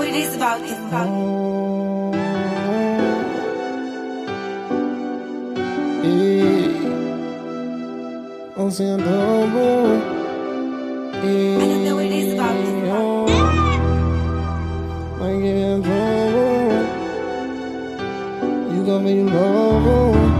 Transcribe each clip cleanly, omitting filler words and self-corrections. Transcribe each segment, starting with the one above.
it is about you. I'm saying double. I don't know what it is about you. I get in trouble. You got me in trouble.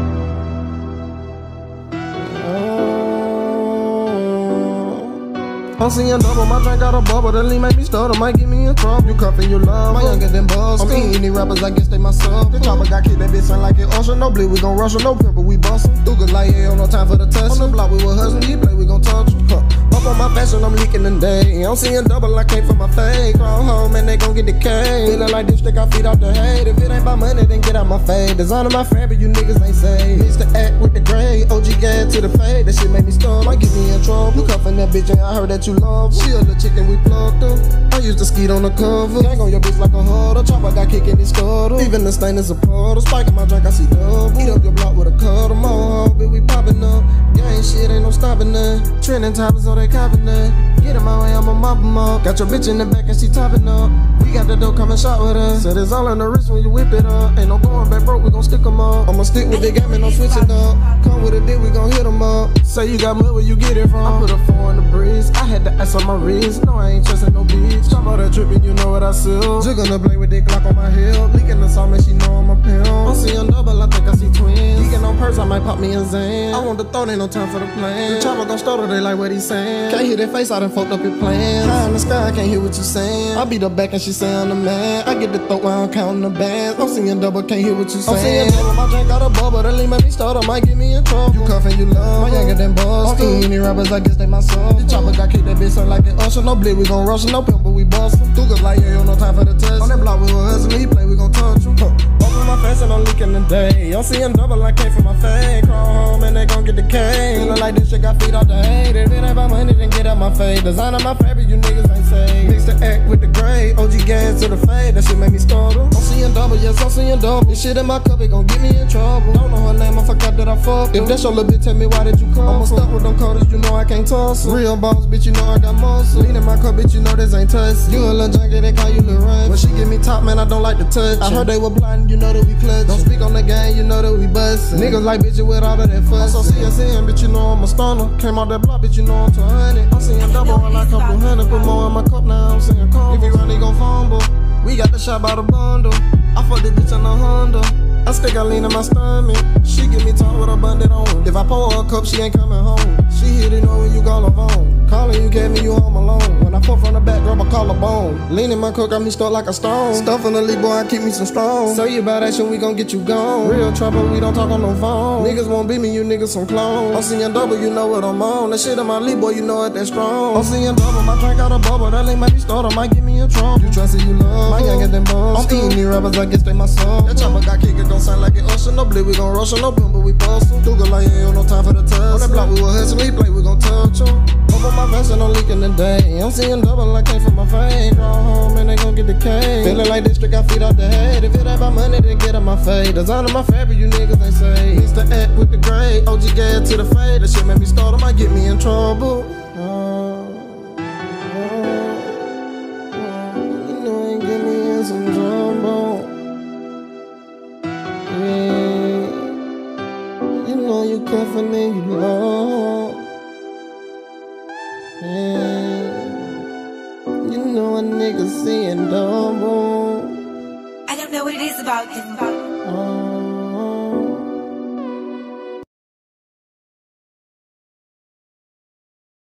I'm seeing double, my drink got a bubble, that lean make me stutter, might get me in trouble. You cuffin' your love, my younger than Buster. I'm eating these rappers, I guess they my sub. The chopper got kicked, that bitch sound like it usher. No bleed, we gon' rush her, no pimple, we bustin'. Through good like yeah, no time for the test. On the block, we was hustling, he play, we gon' touch him. Up on my fashion, I'm leaking today. I'm seeing double, I came for my fade. Crawl home, and they gon' get the K. Feelin' like this, stick our feet off the hate. If it ain't about money, then get out my fade. Design of my favorite, you niggas ain't say. Needs to act with the gray. OG gas to the fade, that shit make me stun. Might get me in trouble. You cuffin' that bitch, and I heard that you love her. She a little chicken, we plugged her. I used to skeet on the cover. Gang on your bitch like a huddle. Chopper got kicking his scuttle. Even the stain is a puddle. Spiking my drink, I see double. Eat up your block with a cuddle. More bitch, we poppin' up. Gang shit, ain't no stopping that. Trending topics, so they copping that. Get in my way, I'ma mop 'em up. Got your bitch in the back and she topping up. We got the dough, come and shot with us. Said it's all in the wrist when you whip it up. Ain't no going back broke, we gon' stick 'em up. I'ma stick with the game and I'm switching up. Come with a dick, we gon' hit 'em up. Say you got mud, where you get it from? I put a 4 in the breeze. I had the ice on my wrist. No, I ain't trusting no bitch. Talk about that drippin', you know what I sell. Jig on the blade with that Glock on my hip. Leaking the song, man, she know I'm a pimp. I'm seeing double, I think I see twins. Geeking on purse, I might pop me a Zan. I want the throat, ain't no time for the plan. The chopper gon' stutter, they like what he saying. Can't hear that face, I done fucked up your plans. High in the sky, I can't hear what you saying. I beat her back and she say I'm the man. I get the throat while I'm counting the bands. I'm seeing double, can't hear what you saying. I'm seeing double, my drink got a bubble. That lean make me stutter, might get me in trouble. You cuffin', you love, my younger than Buster. I'm eating these rappers, I guess they my sub. The chopper got kicked, that bitch sound like it usher. No bleed, we gon' rush her, no pimp, but we bustin'. Through good like yeah, no time for the test. On that block, we was hustling, he play, we gon' touch him. Open my face and I'm leaking today. I'm seeing double, I came from my fade. Crawl home and they gon' get the K. Feelin' like this shit got feet off the hate. If it ain't about money, then get out my fade. Design of my favorite, you niggas ain't say. Mix the act with the gray. OG gas to the fade, that shit make me startle. I'm seeing double, yes, I'm seeing double. This shit in my cup, it gon' get me in trouble. Don't know her name, I forgot that I fucked. If that's your little bitch, tell me why did you come? I'ma stuck with them coders, you know I can't toss em. Real boss, bitch, you know I got muscle. Lean in my cup, bitch, you know this ain't touch. You a little junkie, they call you Lil Run. When she give me top, man, I don't like to touch. I heard they were blind, you know that we clutch. Don't speak on the game, you know that we bustin'. Niggas like bitches with all of that fuss. I'm so CSN, bitch, you know I'm a stunner. Came out that block, bitch, you know I'm 200. I'm seeing double, I like a couple hundred. Put more in my cup now, I'm seeing combo. If you run, they gon' fumble. We got the shot by the bundle. I fuck this bitch in a Honda. I stick I lean in my stomach. She give me talk with her bundle on. If I pour her a cup, she ain't coming home. She hit it know when you call her phone. Calling you, gave me you home alone. When I fuck from the back, grab a collarbone. Lean in my cook, got me stuck like a stone. Stuff in the lead, boy, I keep me some strong. Say you about action, we gon' get you gone. Real trouble, we don't talk on no phone. Niggas won't beat me, you niggas some clones. I'm seeing double, you know what I'm on. That shit in my lead, boy, you know it that strong. I'm seeing double, my drink out a bubble. That ain't make me stutter, might get me in trouble. You trust it, you love. My younger than Buster. I'm eating these rappers, I guess they my sub. That chopper got kicked, it don't sound like it usher. No bleed, we gon' rush her, no pimp, but we bustin'. Through good like yeah, no time for the test. On that block, we was hustling, he play, we gon' touch him. Up on my vest and I'm leaking today. I'm seeing double, I came from my fade. Crawl home and they gon' get the K. Feelin' like this, trick, I feet off the head. If it ain't about money, then get out my fade. Design of my fabric, you niggas ain't say. Needs to act with the gray. OG gas to the fade. That shit make me start, might get me in trouble. You know it get me in some trouble. Yeah. You know you cuffin' and you love. Yeah. You know a nigga seeing double. I don't know what it is about you.